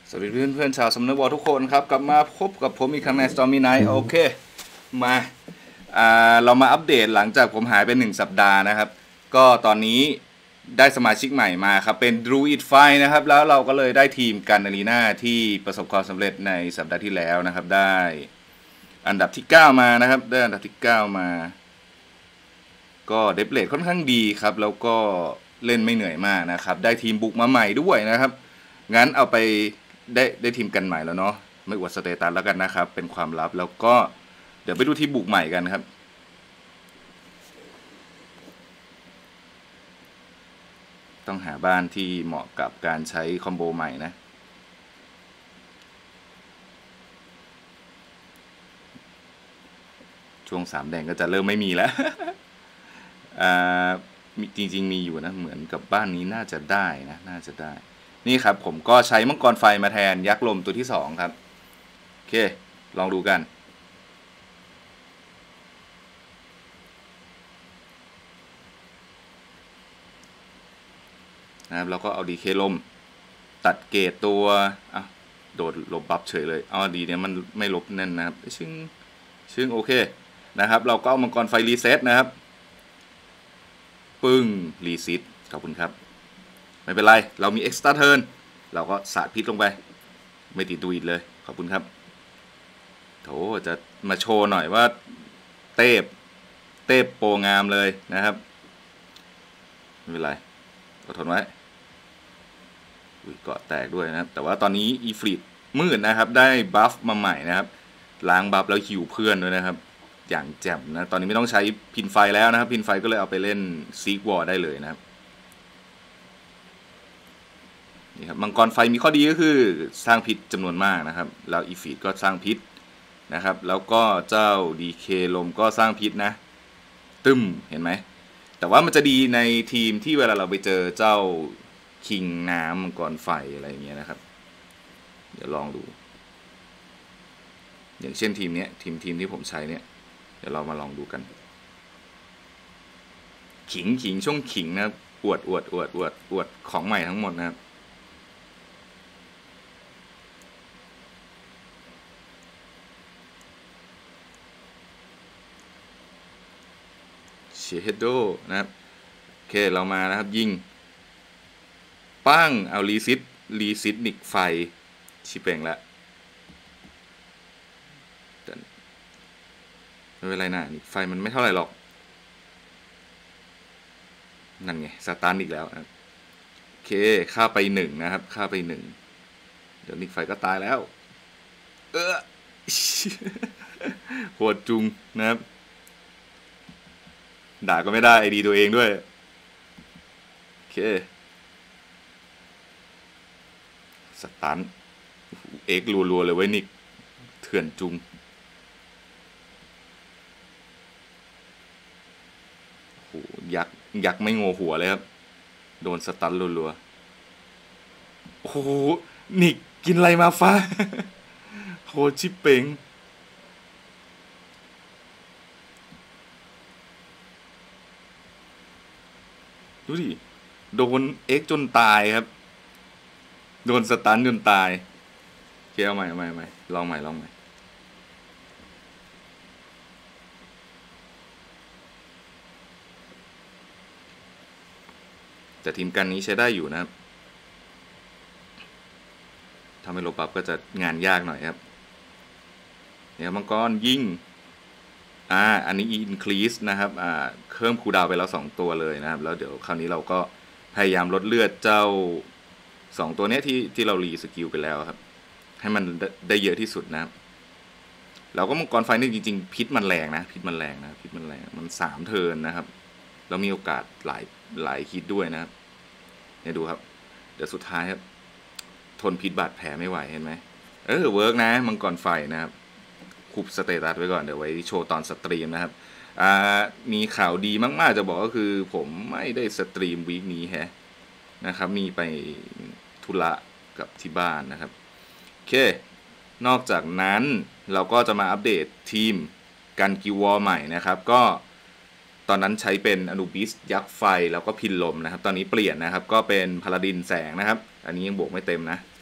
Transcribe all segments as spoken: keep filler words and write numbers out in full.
สวัสดีเพื่อนเพื่อนชาวสำนึกวอลทุกคนครับกลับมาพบกับผมอีกครั้งใน Stormy Night โอเคมาอ่าเรามาอัปเดตหลังจากผมหายไปหนึ่งสัปดาห์นะครับก็ตอนนี้ได้สมาชิกใหม่มาครับเป็น Druid Fight นะครับแล้วเราก็เลยได้ทีมกันอารีนาที่ประสบความสำเร็จในสัปดาห์ที่แล้วนะครับได้อันดับที่เก้ามานะครับได้อันดับที่เก้ามาก็เดฟเลทค่อนข้างดีครับแล้วก็เล่นไม่เหนื่อยมากนะครับได้ทีมบุกมาใหม่ด้วยนะครับงั้นเอาไปได้ได้ทีมกันใหม่แล้วเนาะไม่อวดสเตตัสแล้วกันนะครับเป็นความลับแล้วก็เดี๋ยวไปดูที่บุกใหม่กันครับต้องหาบ้านที่เหมาะกับการใช้คอมโบใหม่นะช่วงสามแดงก็จะเริ่มไม่มีแล้ว อ่าจริงๆมีอยู่นะเหมือนกับบ้านนี้น่าจะได้นะน่าจะได้นี่ครับผมก็ใช้มังกรไฟมาแทนยักษ์ลมตัวที่สองครับโอเคลองดูกันนะครับแล้วก็เอาดีเคลมตัดเกรดตัวอ่ะโดดลบบัฟเฉยเลยอ๋อดีเนี่ยมันไม่ลบแน่นนะครับชึ่งชึ่งโอเคนะครับเราก็เอามังกรไฟรีเซ็ตนะครับปึ้งรีซิตขอบคุณครับไม่เป็นไรเรามีเอ็กซ์ตร้าเทิร์นเราก็สาดพิษลงไปไม่ติดดูอิดเลยขอบคุณครับโถจะมาโชว์หน่อยว่าเทพเทพโปงามเลยนะครับไม่เป็นไรอดทนไว้อุ้ยเกาะแตกด้วยนะครับแต่ว่าตอนนี้อีฟริตมืดนะครับได้บัฟมาใหม่นะครับล้างบัฟแล้วฮิวเพื่อนด้วยนะครับอย่างแจ่มนะตอนนี้ไม่ต้องใช้พินไฟแล้วนะครับพินไฟก็เลยเอาไปเล่นซีกวอร์ได้เลยนะครับนี่ครับมังกรไฟมีข้อดีก็คือสร้างพิษจำนวนมากนะครับแล้วอีฟีดก็สร้างพิษนะครับแล้วก็เจ้าดีเคลมก็สร้างพิษนะตึมเห็นไหมแต่ว่ามันจะดีในทีมที่เวลาเราไปเจอเจ้าคิงน้ำมังกรไฟอะไรอย่างเงี้ยนะครับเดี๋ยวลองดูอย่างเช่นทีมเนี้ยทีมทีมที่ผมใช้เนี่ยเดี๋ยวเรามาลองดูกันขิงขิงช่วงขิงนะครับอวดอวดอวดอวดอวดของใหม่ทั้งหมดนะครับเชเฮโดนะครับโอเคเรามานะครับยิงปั้งเอารีซิตรีซิตนิกไฟชิเป่งละไม่เป็นไรนะนิกไฟมันไม่เท่าไหร่หรอกนั่นไงสตาร์ทอีกแล้วนะโอเคฆ่าไปหนึ่งนะครับฆ่าไปหนึ่งเดี๋ยวนิกไฟก็ตายแล้วเออ โหดจุงนะครับด่าก็ไม่ได้ไอดีตัวเองด้วยโอเคสตันเอ็กรัวๆเลยไว้นิกเถื่อนจุงโหยักยักไม่โงหัวเลยครับโดนสตันรัวๆโอ้โหนิกกินอะไรมาฟ้า โหชิปเป่งดูดิโดนเอ็กจนตายครับโดนสตันจนตายเคี่ยวใหม่ใหม่ใหม่ลองใหม่ลองใหม่แต่ทีมกันนี้ใช้ได้อยู่นะครับถ้าไม่ลบปั๊บก็จะงานยากหน่อยครับเนี่ยมังกรยิงอ่าอันนี้ increase นะครับอ่าเพิ่มคูลดาวน์ไปแล้วสองตัวเลยนะครับแล้วเดี๋ยวคราวนี้เราก็พยายามลดเลือดเจ้าสองตัวเนี้ยที่ที่เรารีสกิลไปแล้วครับให้มันได้เยอะที่สุดนะครับเราก็มังกรไฟนี่จริงๆพิษมันแรงนะพิษมันแรงนะพิษมันแรงมันสามเทิร์นนะครับแล้วมีโอกาสหลายหลายคิดด้วยนะครับเนี่ยดูครับเดี๋ยวสุดท้ายครับทนพิษบาดแผลไม่ไหวเห็นไหมเออเวิร์กนะมังกรไฟนะครับคุบสเตตัสไว้ก่อนเดี๋ยวไว้โชว์ตอนสตรีมนะครับอ่ามีข่าวดีมากๆจะบอกก็คือผมไม่ได้สตรีมวีคนี้แฮะนะครับมีไปธุระกับที่บ้านนะครับโอเคนอกจากนั้นเราก็จะมาอัปเดตทีมกันกิวอร์ใหม่นะครับก็ตอนนั้นใช้เป็นอนูบิสยักษ์ไฟแล้วก็พินลมนะครับตอนนี้เปลี่ยนนะครับก็เป็นพาลาดินแสงนะครับอันนี้ยังบวกไม่เต็มนะ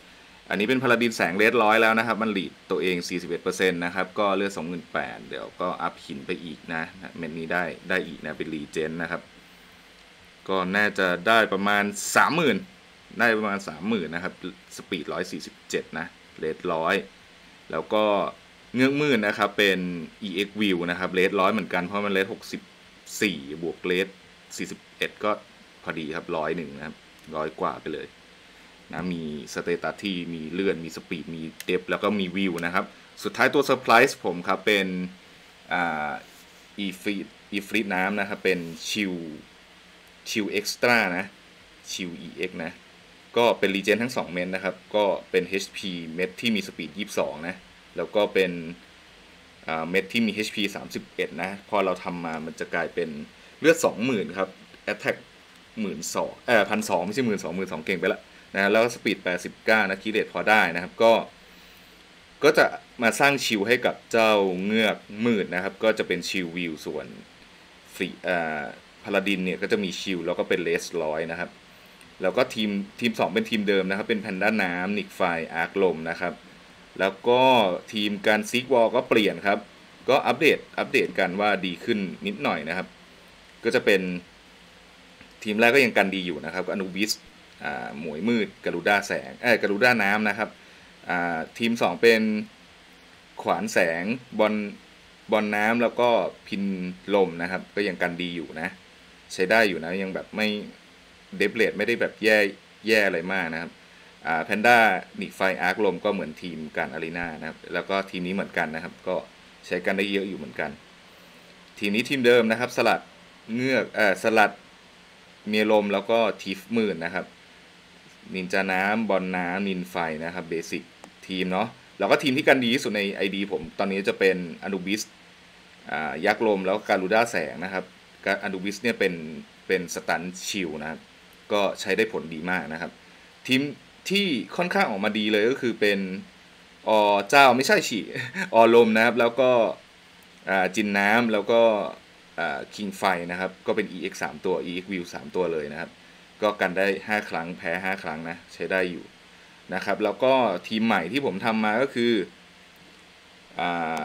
อันนี้เป็นพาราดินแสงเลดร้อยแล้วนะครับมันหลีดตัวเอง สี่สิบเอ็ดเปอร์เซ็นต์ นะครับก็เลือด สองหมื่นแปดพัน เดี๋ยวก็อัพหินไปอีกนะเม็ดนี้ได้ได้อีกนะเป็นรีเจนนะครับก็น่าจะได้ประมาณ สามหมื่น ได้ประมาณ สามหมื่น นะครับสปีดหนึ่งร้อยสี่สิบเจ็ดนะเลดร้อยแล้วก็เงือกมืดนะครับเป็น อี เอ็กซ์ View นะครับเลดร้อยเหมือนกันเพราะมันเลดหกสิบสี่บวกเลดสี่สิบเอ็ดก็พอดีครับร้อยหนึ่งนะครับร้อยกว่าไปเลยนะมีสเตตัสที่มีเลื่อนมีสปีดมีเดฟแล้วก็มีวิวนะครับสุดท้ายตัวเซอร์ไพรส์ผมครับเป็นอ่าอีฟรีอีฟรีน้ำนะครับเป็นชิลชิลเอ็กซ์ตร้านะชิล อี เอ็กซ์ นะก็เป็นรีเจนทั้งสองเม็ดนะครับก็เป็น เอช พี เม็ดที่มีสปีดยี่สิบสองนะแล้วก็เป็นเม็ดที่มี เอช พี สามสิบเอ็ดนะพอเราทำมามันจะกลายเป็นเลือด สองหมื่น ครับ Attack หมื่นสองเอ่อพันสองไม่ใช่หมื่นสองหมื่นสองเก่งไปละนะแล้วสปีดแปดสิบเก้านะคีเรตพอได้นะครับก็ก็จะมาสร้างชิลให้กับเจ้าเงือกมืดนะครับก็จะเป็นชิลวิวส่วนฟรีอ่าพาลาดินเนี่ยก็จะมีชิลแล้วก็เป็นเลสร้อยนะครับแล้วก็ทีมทีมสองเป็นทีมเดิมนะครับเป็นแพนด้าน้ำนิกไฟอาร์คลมนะครับแล้วก็ทีมการซิกวอลก็เปลี่ยนครับก็อัปเดตอัปเดตกันว่าดีขึ้นนิดหน่อยนะครับก็จะเป็นทีมแรกก็ยังกันดีอยู่นะครับอนูบิสอ่าหมวยมืดกรุด้าแสงเอ้ยกรุด้าน้ำนะครับอ่าทีมสองเป็นขวานแสงบอลบอลน้ำแล้วก็พินลมนะครับก็ยังกันดีอยู่นะใช้ได้อยู่นะยังแบบไม่เดฟเลดไม่ได้แบบแย่แย่อะไรมากนะครับอ่าแพนด้านิกไฟอาร์คลมก็เหมือนทีมการอารีนานะครับแล้วก็ทีมนี้เหมือนกันนะครับก็ใช้กันได้เยอะอยู่เหมือนกันทีมนี้ทีมเดิมนะครับสลัดเงือกเอ่อสลัดเมียลมแล้วก็ทีฟมืดนะครับนินจาน้ำบอลน้ำนินไฟนะครับเบสิกทีมเนาะแล้วก็ทีมที่กันดีที่สุดใน ไอ ดี ผมตอนนี้จะเป็นอนูบิสอ่ายักษ์ลมแล้วการูด้าแสงนะครับอนูบิสเนี่ยเป็นเป็นสตันชิลนะครับก็ใช้ได้ผลดีมากนะครับทีมที่ค่อนข้างออกมาดีเลยก็คือเป็นอเจ้าไม่ใช่ฉีอลมนะครับแล้วก็จินน้ำแล้วก็คิงไฟนะครับก็เป็น อี เอ็กซ์ สาม ตัว อี เอ็กซ์ View สามตัวเลยนะครับก็กันได้ห้าครั้งแพ้ห้าครั้งนะใช้ได้อยู่นะครับแล้วก็ทีมใหม่ที่ผมทำมาก็คืออ่า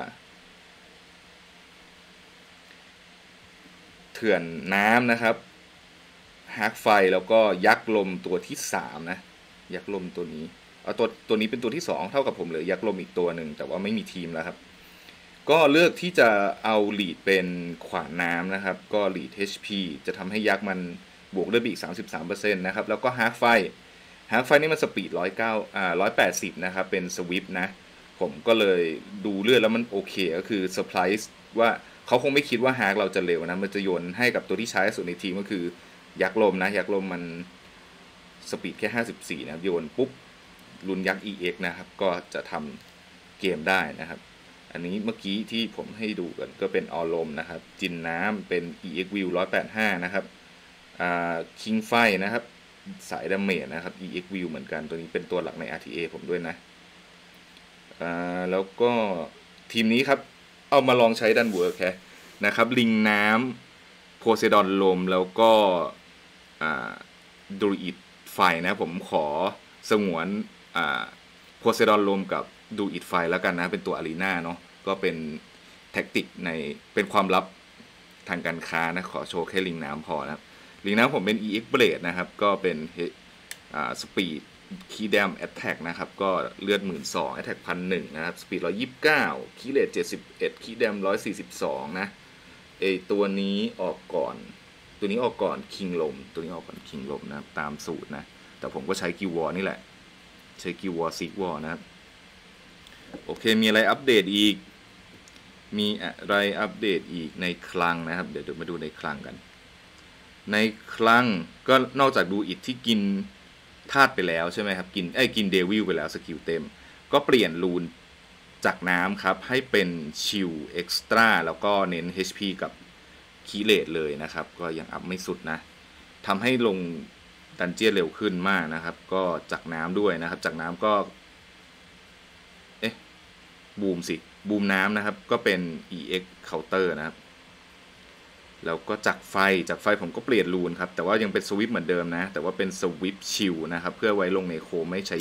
เถื่อนน้ำนะครับฮักไฟแล้วก็ยักษ์ลมตัวที่สามนะยักษ์ลมตัวนี้เอาตัวตัวนี้เป็นตัวที่สองเท่ากับผมเหลือยักษ์ลมอีกตัวหนึ่งแต่ว่าไม่มีทีมแล้วครับก็เลือกที่จะเอาลีดเป็นขวานน้ำนะครับก็ลีด เอช พี จะทำให้ยักษ์มันบวกเลือดอีก สามสิบสามเปอร์เซ็นต์ นะครับแล้วก็ฮักไฟฮักไฟนี่มันสปีดหนึ่งร้อยเก้าอ่าหนึ่งร้อยแปดสิบนะครับเป็นสวิปนะผมก็เลยดูเลือดแล้วมันโอเคก็คือเซอร์ไพรส์ว่าเขาคงไม่คิดว่าฮักเราจะเร็วนะมันจะโยนให้กับตัวที่ใช้สุดในทีมก็คือยักษ์ลมนะยักษ์ลมมันสปีดแค่ห้าสิบสี่นะโยนปุ๊บรุนยักษ์ อี เอ็กซ์ นะครับก็จะทำเกมได้นะครับอันนี้เมื่อกี้ที่ผมให้ดูกันก็เป็นออลมนะครับจินน้ำเป็น อี เอ็กซ์ View หนึ่งร้อยแปดสิบห้านะครับอ่าคิงไฟนะครับสายดาเมจนะครับ อี เอ็กซ์ View เหมือนกันตัวนี้เป็นตัวหลักใน อาร์ ที เอ ผมด้วยนะอ่าแล้วก็ทีมนี้ครับเอามาลองใช้ดันเวิร์กแค่นะครับลิงน้ำโพไซดอนลมแล้วก็อ่าดรูอิดไฟนะผมขอสงวนอ่าโพไซดอนลมกับดูอิดไฟแล้วกันนะเป็นตัวอารีนาเนาะก็เป็นแท็กติกในเป็นความลับทางการค้านะขอโชว์แค่ลิงน้ำพอนะครับลิงน้ำผมเป็น อี เอ็กซ์ Blade นะครับก็เป็นอ่าสปีดคีย์แดมแอตแทกนะครับก็เลือด หนึ่งหมื่นสองพัน แอตแทก หนึ่งพันหนึ่ง นะครับสปีดหนึ่งร้อยยี่สิบเก้าคีย์เรทเจ็ดสิบเอ็ดคีย์แดมหนึ่งร้อยสี่สิบสองนะไอตัวนี้ออกก่อนตัวนี้ออกก่อนคิงลมตัวนี้ออกก่อนคิงลมนะครับตามสูตรนะแต่ผมก็ใช้กิววอร์นี่แหละใช้กิววอร์ซิกวอร์นะครับโอเคมีอะไรอัปเดตอีกมีอะไรอัปเดตอีกในคลังนะครับเดี๋ยวเดี๋ยวมาดูในคลังกันในคลังก็นอกจากดูอิดที่กินธาตุไปแล้วใช่ไหมครับกินไอ้กินเดวิลไปแล้วสกิลเต็มก็เปลี่ยนรูนจากน้ำครับให้เป็นชิลเอ็กซ์ตร้าแล้วก็เน้น เอช พี กับคีเลตเลยนะครับก็ยังอัพไม่สุดนะทำให้ลงดันเจียนเร็วขึ้นมากนะครับก็จากน้ำด้วยนะครับจากน้ำก็เอ๊ะบูมสิบูมน้ำนะครับก็เป็น อี เอ็กซ์ Counter นะครับแล้วก็จากไฟจากไฟผมก็เปลี่ยนรูนครับแต่ว่ายังเป็นสวิปเหมือนเดิมนะแต่ว่าเป็นสวิปชิลนะครับเพื่อไว้ลงในโคไม่ใช้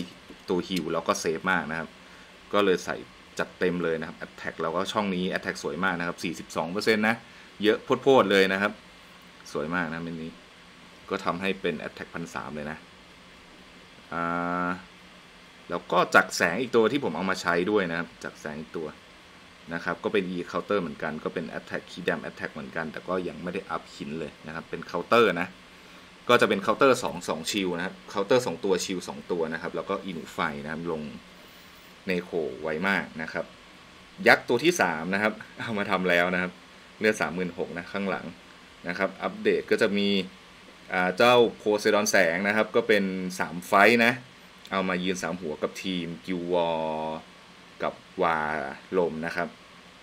ตัวฮิลแล้วก็เซฟมากนะครับก็เลยใส่จัดเต็มเลยนะครับ Attack เราก็ช่องนี้ Attack สวยมากนะครับ สี่สิบสองเปอร์เซ็นต์ นะเยอะโพดๆเลยนะครับสวยมากนะเม็ดนี้ก็ทำให้เป็น Attack หนึ่งพันสามร้อยเลยนะอ่าแล้วก็จักแสงอีกตัวที่ผมเอามาใช้ด้วยนะครับจักแสงอีกตัวนะครับก็เป็น E counter เหมือนกันก็เป็น attack key dam attack เหมือนกันแต่ก็ยังไม่ได้อัพหินเลยนะครับเป็น counter นะก็จะเป็น counter สอง สองชิลนะครับ counter สองตัวชิลสองตัวนะครับแล้วก็อีหนูไฟนะครับลงเนโคไวมากนะครับยักษ์ตัวที่สามนะครับเอามาทำแล้วนะครับเลือด สามหมื่นหกพัน นะข้างหลังนะครับอัปเดตก็จะมีเจ้าโพไซดอนแสงนะครับก็เป็นสามไฟนะเอามายืนสามหัวกับทีมกิววอร์กับวาลมนะครับ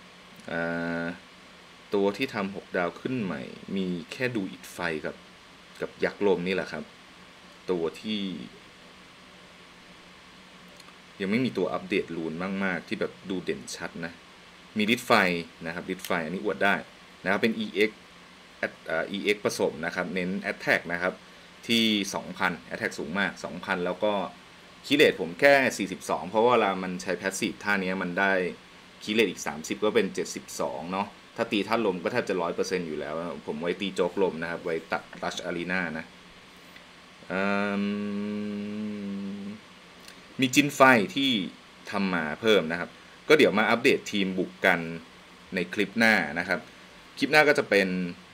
ตัวที่ทำหกดาวขึ้นใหม่มีแค่ดูอิดไฟกับกับยักษ์ลมนี่แหละครับตัวที่ยังไม่มีตัวอัปเดตลูนมากๆที่แบบดูเด่นชัดนะมีลิดไฟนะครับลิดไฟอันนี้อวดได้นะครับเป็น อี เอ็กซ์ อี เอ็กซ์ ผสมนะครับเน้น Attack นะครับที่ สองพัน Attack สูงมาก สองพัน แล้วก็คีเลตผมแค่สี่สิบสองเพราะว่าเวลามันใช้แพสซีฟท่านี้มันได้คีเลตอีกสามสิบก็เป็นเจ็ดสิบสองเนาะถ้าตีท่าลมก็แทบจะ ร้อยเปอร์เซ็นต์ อยู่แล้วผมไว้ตีโจกลมนะครับไว้ตัดรัชอารีนานะมีจินไฟที่ทำมาเพิ่มนะครับก็เดี๋ยวมาอัปเดตทีมบุกกันในคลิปหน้านะครับคลิปหน้าก็จะเป็น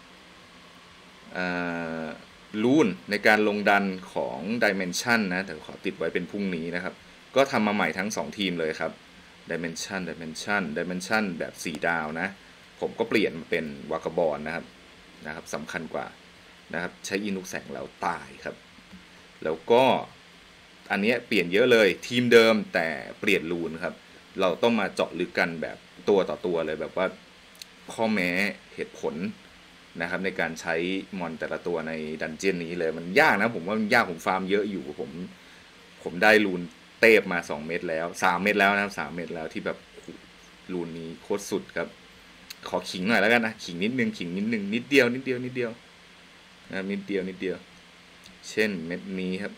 ลูนในการลงดันของ Dimension นะแต่ขอติดไว้เป็นพรุ่งนี้นะครับก็ทำมาใหม่ทั้งสองทีมเลยครับ Dimension Dimension Dimension แบบสี่ดาวนะผมก็เปลี่ยนมาเป็นวากาบอลนะครับนะครับสำคัญกว่านะครับใช้อินุกแสงแล้วตายครับแล้วก็อันนี้เปลี่ยนเยอะเลยทีมเดิมแต่เปลี่ยนลูนครับเราต้องมาเจาะลึกกันแบบตัวต่อตัวเลยแบบว่าข้อแม้เหตุผลนะครับในการใช้มอนแต่ละตัวในดันเจี้ยนนี้เลยมันยากนะผมว่ามันยากผมฟาร์มเยอะอยู่ผมผมได้ลูนเตบมาสองเม็ดแล้วสามเม็ดแล้วนะครับสามเม็ดแล้วที่แบบลูนนี้โคตรสุดครับขอขิงหน่อยแล้วกันนะขิงนิดนึงขิงนิดนึงนิดเดียวนิดเดียวนิดเดียวนะนิดเดียวนิดเดียวเช่นเม็ดนี้ครับ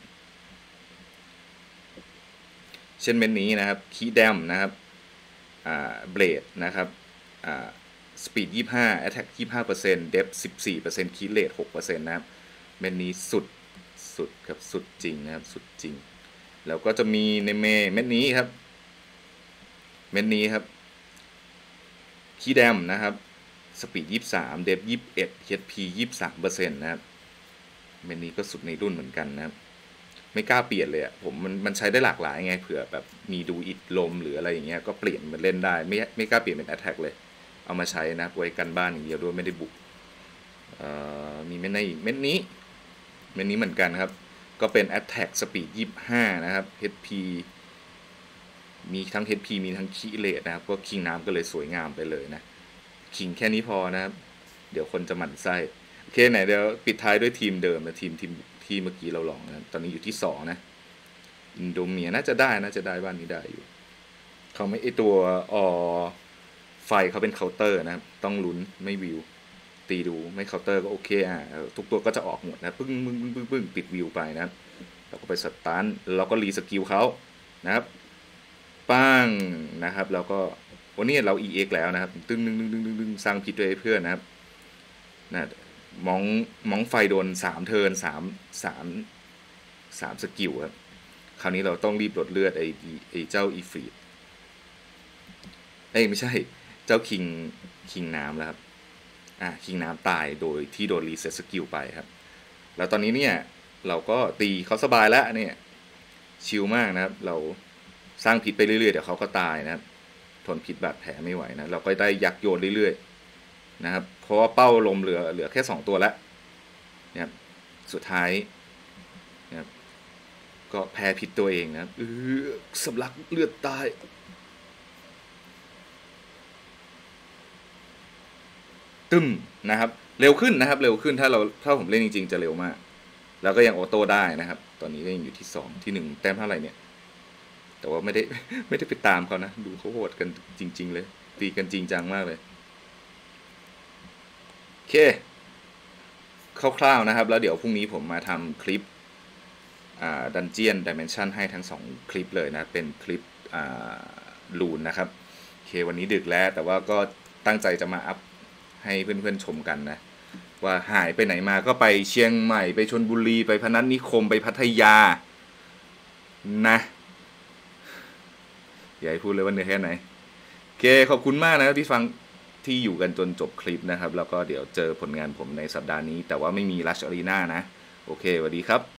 เช่นเม็ดนี้นะครับคีแดมนะครับอ่าเบลดนะครับอ่าสปีดยี่สิบห้า attack ยี่สิบห้าเปอร์เซ็นต์ depth สิบสี่เปอร์เซ็นต์ คีเลต หกเปอร์เซ็นต์ นะครับเม็ดนี้สุดสุดครับสุดจริงนะครับสุดจริงแล้วก็จะมีในเมเม็ดนี้ครับเม็ดนี้ครับคีแดมนะครับสปีดยี่สิบสาม depth ยี่สิบเอ็ด เอช พี ยี่สิบสามเปอร์เซ็นต์ นะครับเม็ดนี้ก็สุดในรุ่นเหมือนกันนะครับไม่กล้าเปลี่ยนเลยอ่ะผมมันมันใช้ได้หลากหลายไงเผื่อแบบมีดูอิดลมหรืออะไรอย่างเงี้ยก็เปลี่ยนมันเล่นได้ไม่ไม่กล้าเปลี่ยนเป็น attack เลยเอามาใช้นะไว้กันบ้านอย่างเดียวด้วยไม่ได้บุกมีเม็ดในอีกเม็ดนี้เม็ดนี้เหมือนกันครับก็เป็น attack speed ยี่สิบห้านะครับ เอช พี มีทั้ง เอช พี มีทั้งคีเลตนะครับก็คิงน้ำก็เลยสวยงามไปเลยนะคิงแค่นี้พอนะครับเดี๋ยวคนจะหมั่นไส้โอเคไหนเดี๋ยวปิดท้ายด้วยทีมเดิมนะทีมทีมที่เมื่อกี้เราลองนะตอนนี้อยู่ที่สองนะอินโดเมียน่าจะได้น่าจะได้บ้านนี้ได้อยู่เขาไม่ไอตัวออไฟเขาเป็นเคาน์เตอร์นะครับต้องลุ้นไม่วิวตีดูไม่เคาน์เตอร์ก็โอเคอ่ะทุกตัวก็จะออกหมดนะปึ้งปึ้งปึ้งปึ้งปึ้งติดวิวไปนะเราก็ไปสตาร์ทเราก็รีสกิลเขานะครับป้างนะครับแล้วก็วันนี้เรา อี เอ็กซ์ แล้วนะครับตึ้งตึ้งตึ้งตึ้งตึ้งสร้างพิษด้วยเพื่อนนะครับนะมองมองไฟโดนสามเทิร์นสามสามสามสกิลครับคราวนี้เราต้องรีบลดเลือดไอ้ไอ้เจ้าอีฟีดเอ้ยไม่ใช่เจ้าคิงคิงน้ำแล้วครับอ่ะคิงน้ำตายโดยที่โดนรีเซ็ตสกิลไปครับแล้วตอนนี้เนี่ยเราก็ตีเขาสบายแล้วเนี่ยชิลมากนะครับเราสร้างพิษไปเรื่อยๆเดี๋ยวเขาก็ตายนะครับทนพิษบาดแผลไม่ไหวนะเราก็ได้ยักโยนเรื่อยๆนะครับเพราะว่าเป้าลมเหลือเหลือแค่สองตัวแล้วนะครับสุดท้ายนะครับก็แพ้พิษตัวเองนะครับเออสำลักเลือดตายตึ้มนะครับเร็วขึ้นนะครับเร็วขึ้นถ้าเราถ้าผมเล่นจริงๆจะเร็วมากแล้วก็ยังออโต้ได้นะครับตอนนี้ก็ยังอยู่ที่สองที่หนึ่งแต้มเท่าไหร่เนี่ยแต่ว่าไม่ได้ไม่ได้ไปตามเขานะดูเขาโหดกันจริงๆเลยตีกันจริงจังมากเลยโอเคคร่าวๆนะครับแล้วเดี๋ยวพรุ่งนี้ผมมาทำคลิปดันเจียนดิเมนชันให้ทั้งสองคลิปเลยนะเป็นคลิปลูนนะครับโอเควันนี้ดึกแล้วแต่ว่าก็ตั้งใจจะมาอัพให้เพื่อนๆชมกันนะว่าหายไปไหนมาก็ไปเชียงใหม่ไปชลบุรีไปพนัสนิคมไปพัทยานะอย่าให้พูดเลยว่าเหนื่อยแค่ไหนโอเคขอบคุณมากนะครับที่ฟังที่อยู่กันจนจบคลิปนะครับแล้วก็เดี๋ยวเจอผลงานผมในสัปดาห์นี้แต่ว่าไม่มีรัชอารีนานะโอเคสวัสดีครับ